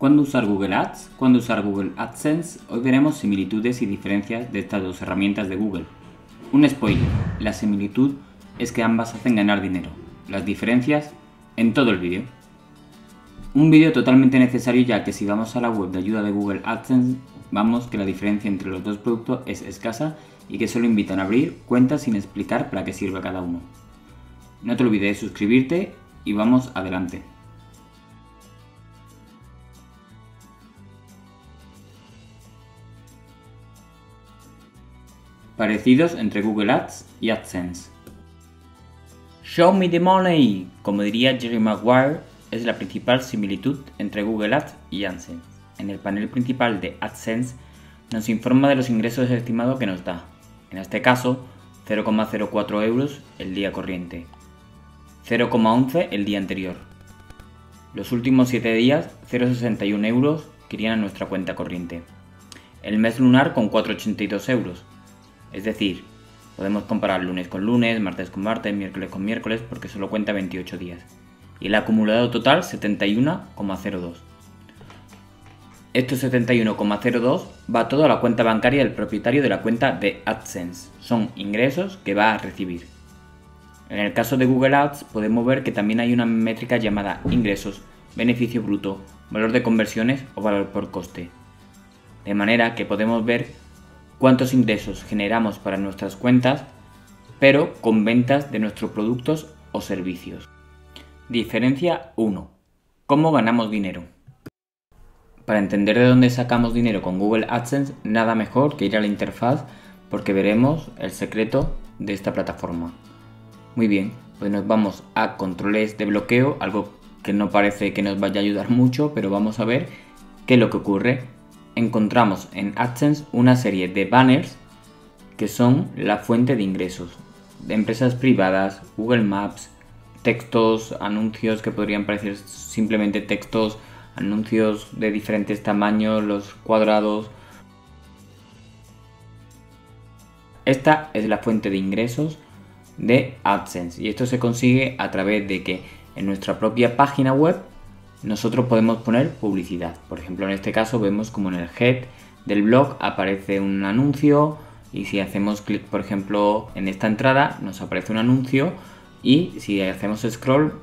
¿Cuándo usar Google Ads? ¿Cuándo usar Google AdSense? Hoy veremos similitudes y diferencias de estas dos herramientas de Google. Un spoiler, la similitud es que ambas hacen ganar dinero. Las diferencias en todo el vídeo. Un vídeo totalmente necesario, ya que si vamos a la web de ayuda de Google AdSense, vamos que la diferencia entre los dos productos es escasa y que solo invitan a abrir cuentas sin explicar para qué sirve cada uno. No te olvides de suscribirte y vamos adelante. Parecidos entre Google Ads y AdSense. Show me the money, como diría Jerry Maguire, es la principal similitud entre Google Ads y AdSense. En el panel principal de AdSense nos informa de los ingresos estimados que nos da. En este caso, 0,04 euros el día corriente, 0,11 el día anterior. Los últimos 7 días, 0,61 euros que irían a nuestra cuenta corriente. El mes lunar con 4,82 euros. Es decir, podemos comparar lunes con lunes, martes con martes, miércoles con miércoles, porque solo cuenta 28 días. Y el acumulado total 71,02. Estos 71,02 va todo a la cuenta bancaria del propietario de la cuenta de AdSense. Son ingresos que va a recibir. En el caso de Google Ads podemos ver que también hay una métrica llamada ingresos, beneficio bruto, valor de conversiones o valor por coste. De manera que podemos ver cuántos ingresos generamos para nuestras cuentas, pero con ventas de nuestros productos o servicios. Diferencia 1. ¿Cómo ganamos dinero? Para entender de dónde sacamos dinero con Google AdSense, nada mejor que ir a la interfaz, porque veremos el secreto de esta plataforma. Muy bien, pues nos vamos a controles de bloqueo, algo que no parece que nos vaya a ayudar mucho, pero vamos a ver qué es lo que ocurre. Encontramos en AdSense una serie de banners que son la fuente de ingresos de empresas privadas, Google Maps, textos, anuncios que podrían parecer simplemente textos, anuncios de diferentes tamaños, los cuadrados. Esta es la fuente de ingresos de AdSense y esto se consigue a través de que en nuestra propia página web nosotros podemos poner publicidad. Por ejemplo, en este caso vemos como en el head del blog aparece un anuncio y si hacemos clic, por ejemplo, en esta entrada nos aparece un anuncio y si hacemos scroll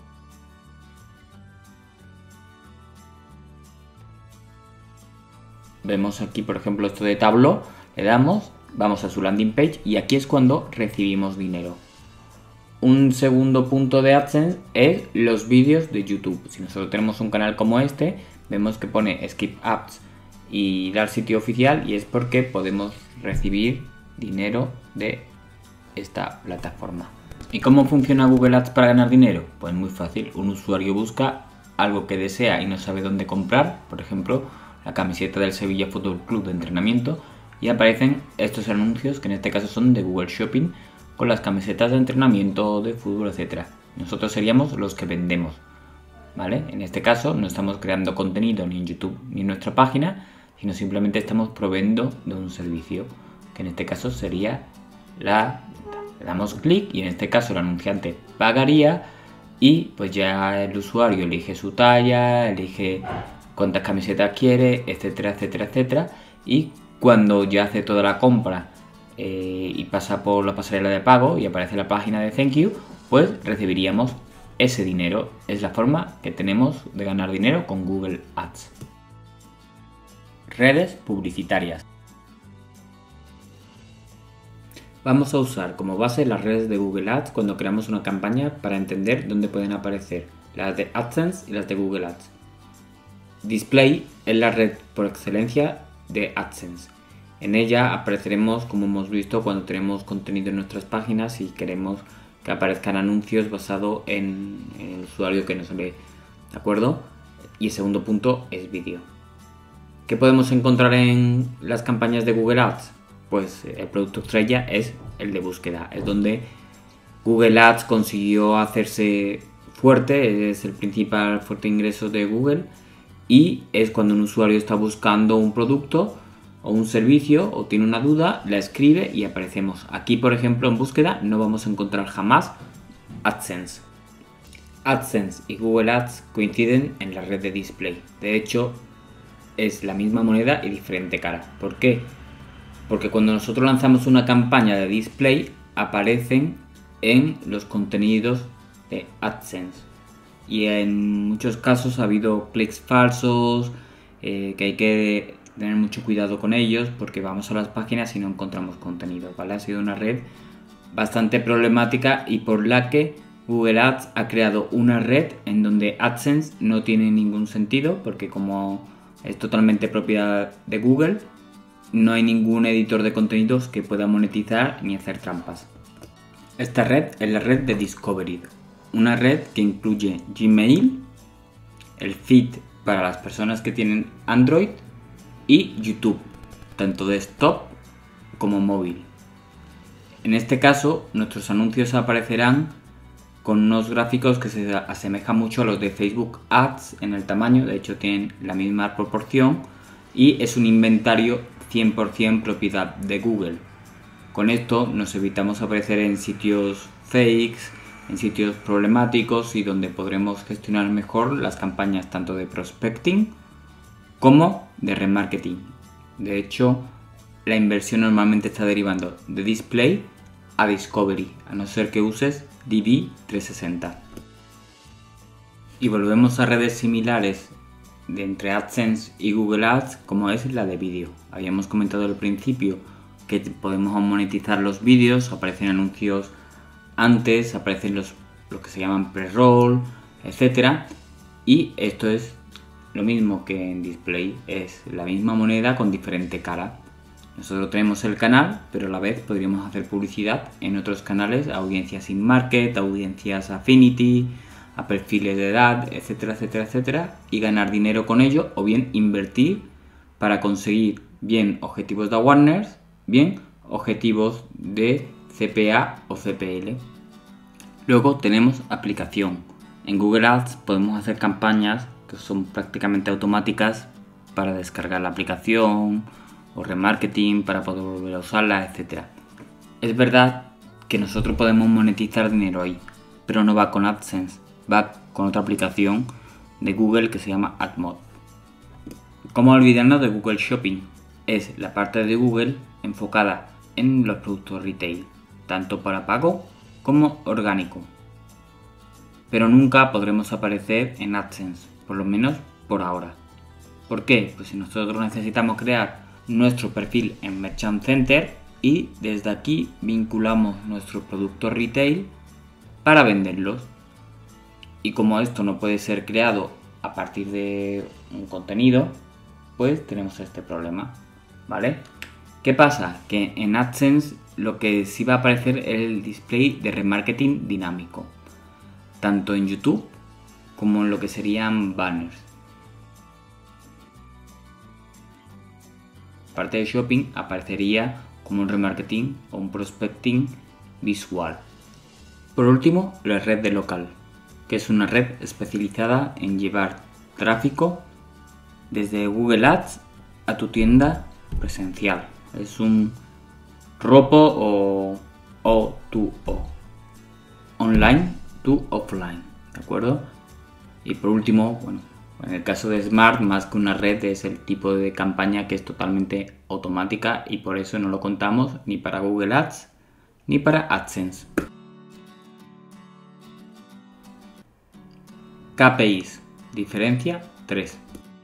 vemos aquí, por ejemplo, esto de Tableau, le damos, vamos a su landing page y aquí es cuando recibimos dinero. Un segundo punto de AdSense es los vídeos de YouTube. Si nosotros tenemos un canal como este, vemos que pone Skip Ads y dar sitio oficial y es porque podemos recibir dinero de esta plataforma. ¿Y cómo funciona Google Ads para ganar dinero? Pues muy fácil. Un usuario busca algo que desea y no sabe dónde comprar, por ejemplo, la camiseta del Sevilla Fútbol Club de entrenamiento, y aparecen estos anuncios que en este caso son de Google Shopping, con las camisetas de entrenamiento, de fútbol, etc. Nosotros seríamos los que vendemos, ¿vale? En este caso no estamos creando contenido ni en YouTube ni en nuestra página, sino simplemente estamos proveyendo de un servicio, que en este caso sería la venta. Le damos clic y en este caso el anunciante pagaría y pues ya el usuario elige su talla, elige cuántas camisetas quiere, etcétera, etcétera, etcétera, y cuando ya hace toda la compra y pasa por la pasarela de pago y aparece la página de Thank You, pues recibiríamos ese dinero. Es la forma que tenemos de ganar dinero con Google Ads. Redes publicitarias. Vamos a usar como base las redes de Google Ads cuando creamos una campaña para entender dónde pueden aparecer las de AdSense y las de Google Ads. Display es la red por excelencia de AdSense. En ella apareceremos, como hemos visto, cuando tenemos contenido en nuestras páginas y queremos que aparezcan anuncios basados en el usuario que nos ve, ¿de acuerdo? Y el segundo punto es vídeo. ¿Qué podemos encontrar en las campañas de Google Ads? Pues el producto estrella es el de búsqueda, es donde Google Ads consiguió hacerse fuerte, es el principal fuerte ingreso de Google y es cuando un usuario está buscando un producto o un servicio o tiene una duda, la escribe y aparecemos. Aquí, por ejemplo, en búsqueda no vamos a encontrar jamás AdSense. AdSense y Google Ads coinciden en la red de display. De hecho, es la misma moneda y diferente cara. ¿Por qué? Porque cuando nosotros lanzamos una campaña de display, aparecen en los contenidos de AdSense. Y en muchos casos ha habido clics falsos, que hay que tener mucho cuidado con ellos porque vamos a las páginas y no encontramos contenido, ¿vale? Ha sido una red bastante problemática y por la que Google Ads ha creado una red en donde AdSense no tiene ningún sentido porque como es totalmente propiedad de Google, no hay ningún editor de contenidos que pueda monetizar ni hacer trampas. Esta red es la red de Discovery, una red que incluye Gmail, el feed para las personas que tienen Android y YouTube, tanto desktop como móvil. En este caso, nuestros anuncios aparecerán con unos gráficos que se asemejan mucho a los de Facebook Ads en el tamaño, de hecho tienen la misma proporción y es un inventario 100% propiedad de Google. Con esto nos evitamos aparecer en sitios fakes, en sitios problemáticos y donde podremos gestionar mejor las campañas tanto de prospecting como de remarketing. De hecho, la inversión normalmente está derivando de display a discovery, a no ser que uses DV360. Y volvemos a redes similares de entre AdSense y Google Ads, como es la de vídeo. Habíamos comentado al principio que podemos monetizar los vídeos, aparecen anuncios antes, aparecen lo que se llaman pre-roll, etc. Y esto es lo mismo que en display, es la misma moneda con diferente cara. Nosotros tenemos el canal, pero a la vez podríamos hacer publicidad en otros canales, a audiencias in-market, a audiencias affinity, a perfiles de edad, etcétera, etcétera, etcétera, y ganar dinero con ello o bien invertir para conseguir bien objetivos de awareness, bien objetivos de CPA o CPL. Luego tenemos aplicación. En Google Ads podemos hacer campañas que son prácticamente automáticas para descargar la aplicación o remarketing para poder volver a usarla, etc. Es verdad que nosotros podemos monetizar dinero ahí, pero no va con AdSense, va con otra aplicación de Google que se llama AdMob. ¿Cómo olvidarnos de Google Shopping? Es la parte de Google enfocada en los productos retail, tanto para pago como orgánico. Pero nunca podremos aparecer en AdSense, por lo menos por ahora. ¿Por qué? Pues si nosotros necesitamos crear nuestro perfil en Merchant Center y desde aquí vinculamos nuestros productos retail para venderlos. Y como esto no puede ser creado a partir de un contenido, pues tenemos este problema, ¿vale? ¿Qué pasa? Que en AdSense lo que sí va a aparecer es el display de remarketing dinámico, tanto en YouTube como en lo que serían banners. Parte de shopping aparecería como un remarketing o un prospecting visual. Por último, la red de local, que es una red especializada en llevar tráfico desde Google Ads a tu tienda presencial. Es un ROPO o O2O, online to offline, ¿de acuerdo? Y por último, bueno, en el caso de Smart, más que una red, es el tipo de campaña que es totalmente automática y por eso no lo contamos ni para Google Ads ni para AdSense. KPIs, diferencia 3.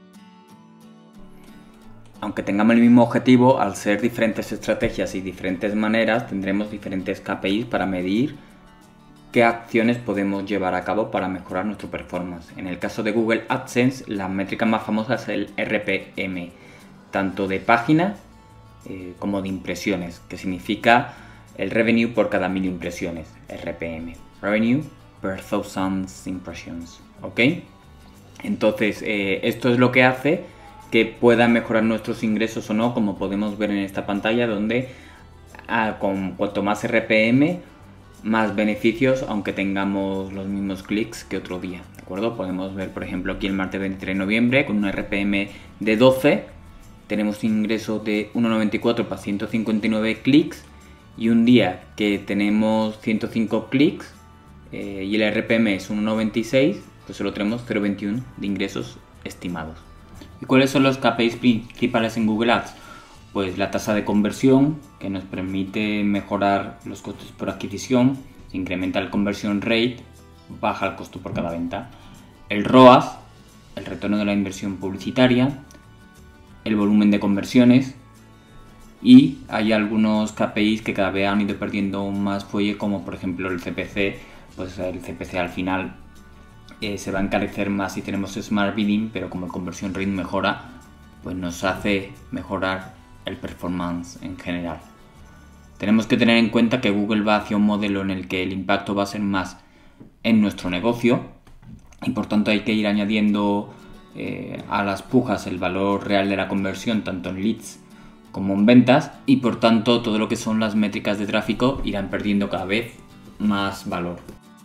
Aunque tengamos el mismo objetivo, al ser diferentes estrategias y diferentes maneras, tendremos diferentes KPIs para medir qué acciones podemos llevar a cabo para mejorar nuestro performance. En el caso de Google AdSense, la métrica más famosa es el RPM, tanto de página como de impresiones, que significa el revenue por cada 1000 impresiones, RPM, Revenue per Thousand Impressions, ¿ok? Entonces, esto es lo que hace que puedan mejorar nuestros ingresos o no, como podemos ver en esta pantalla, donde con cuanto más RPM, más beneficios, aunque tengamos los mismos clics que otro día, ¿de acuerdo? Podemos ver, por ejemplo, aquí el martes 23 de noviembre, con un RPM de 12, tenemos un ingreso de 1,94 para 159 clics, y un día que tenemos 105 clics, y el RPM es 1,96, pues solo tenemos 0,21 de ingresos estimados. ¿Y cuáles son los KPIs principales en Google Ads? Pues la tasa de conversión, que nos permite mejorar los costos por adquisición, se incrementa el conversion rate, baja el costo por cada venta. El ROAS, el retorno de la inversión publicitaria, el volumen de conversiones, y hay algunos KPIs que cada vez han ido perdiendo más fuelle, como por ejemplo el CPC. Pues el CPC al final se va a encarecer más si tenemos Smart Bidding, pero como el conversion rate mejora, pues nos hace mejorar el performance en general. Tenemos que tener en cuenta que Google va hacia un modelo en el que el impacto va a ser más en nuestro negocio, y por tanto hay que ir añadiendo a las pujas el valor real de la conversión, tanto en leads como en ventas, y por tanto todo lo que son las métricas de tráfico irán perdiendo cada vez más valor.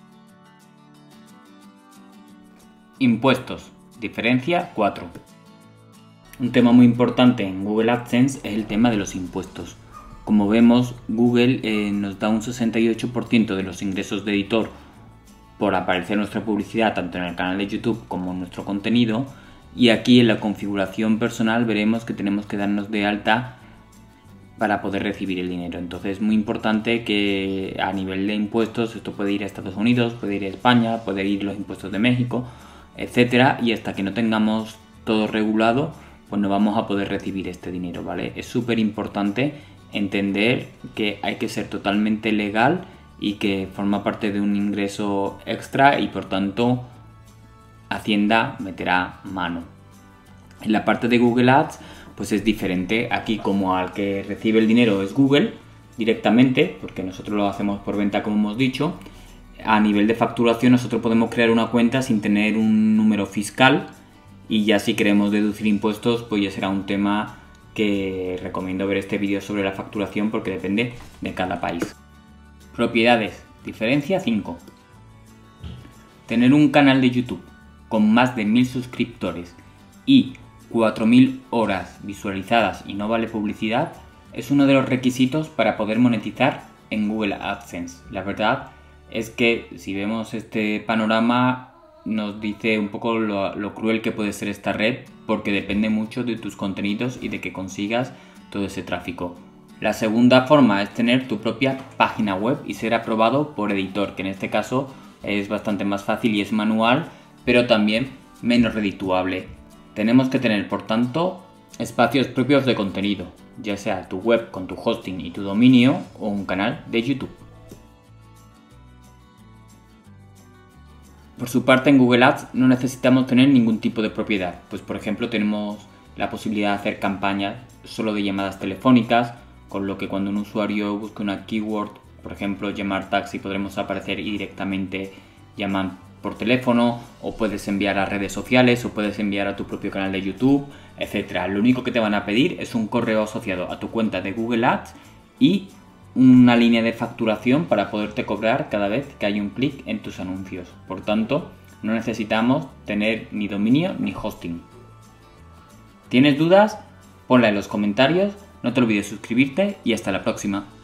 Impuestos. Diferencia 4. Un tema muy importante en Google AdSense es el tema de los impuestos. Como vemos, Google nos da un 68% de los ingresos de editor por aparecer nuestra publicidad tanto en el canal de YouTube como en nuestro contenido, y aquí en la configuración personal veremos que tenemos que darnos de alta para poder recibir el dinero. Entonces es muy importante que a nivel de impuestos esto puede ir a Estados Unidos, puede ir a España, puede ir los impuestos de México, etcétera, y hasta que no tengamos todo regulado pues no vamos a poder recibir este dinero, ¿vale? Es súper importante entender que hay que ser totalmente legal y que forma parte de un ingreso extra, y por tanto Hacienda meterá mano. En la parte de Google Ads pues es diferente. Aquí, como al que recibe el dinero es Google directamente, porque nosotros lo hacemos por venta como hemos dicho, a nivel de facturación nosotros podemos crear una cuenta sin tener un número fiscal, y ya si queremos deducir impuestos pues ya será un tema que recomiendo ver este vídeo sobre la facturación, porque depende de cada país. Propiedades. Diferencia 5. Tener un canal de YouTube con más de 1000 suscriptores y 4000 horas visualizadas y no vale publicidad es uno de los requisitos para poder monetizar en Google AdSense. La verdad es que si vemos este panorama nos dice un poco lo cruel que puede ser esta red, porque depende mucho de tus contenidos y de que consigas todo ese tráfico. La segunda forma es tener tu propia página web y ser aprobado por editor, que en este caso es bastante más fácil y es manual, pero también menos redituable. Tenemos que tener, por tanto, espacios propios de contenido, ya sea tu web con tu hosting y tu dominio o un canal de YouTube. Por su parte, en Google Ads no necesitamos tener ningún tipo de propiedad, pues por ejemplo tenemos la posibilidad de hacer campañas solo de llamadas telefónicas, con lo que cuando un usuario busque una keyword, por ejemplo llamar taxi, podremos aparecer y directamente llaman por teléfono, o puedes enviar a redes sociales, o puedes enviar a tu propio canal de YouTube, etc. Lo único que te van a pedir es un correo asociado a tu cuenta de Google Ads y una línea de facturación para poderte cobrar cada vez que hay un clic en tus anuncios. Por tanto, no necesitamos tener ni dominio ni hosting. ¿Tienes dudas? Ponla en los comentarios, no te olvides suscribirte y hasta la próxima.